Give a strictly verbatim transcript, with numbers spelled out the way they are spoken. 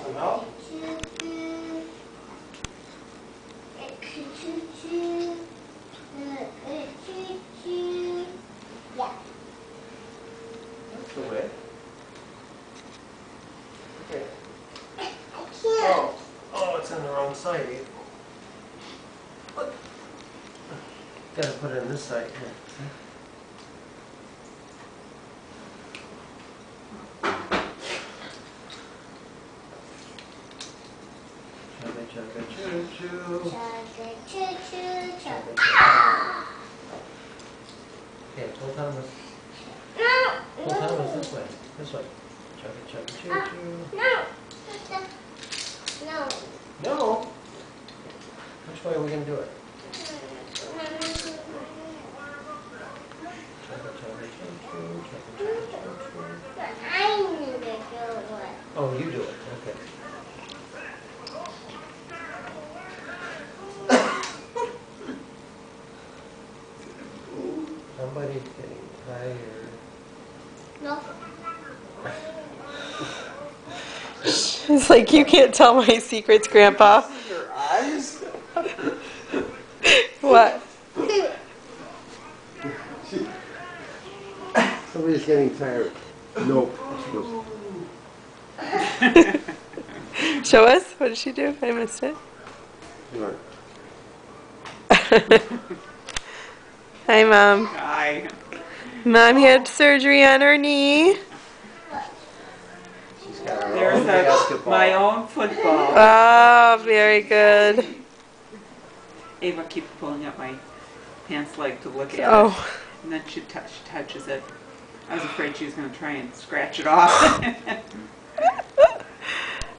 some help? Yeah. That's the way. Okay. I can't. Oh, oh, it's on the wrong side. What? Gotta put it on this side here. Chugga chugga choo choo. Chugga choo choo choo. Okay, pull Thomas. No. Pull Thomas this way. This way. Chugga chugga choo choo. No. No. No. Which way are we gonna do it? Chugga chugga choo choo. Chugga chugga choo choo. I need to do it. Oh, you do it. Okay. Somebody's getting tired. No. It's like, you can't tell my secrets, Grandpa. Your eyes? What? Somebody's getting tired. Nope. She goes, Show us. What did she do? I missed it. "Look." Hi, Mom. Hi. Mom had surgery on her knee. She's got her There's own a, basketball. my own football. Oh, very good. Ava keeps pulling up my pants leg to look at it. Oh, And then she, touch, she touches it. I was afraid she was going to try and scratch it off.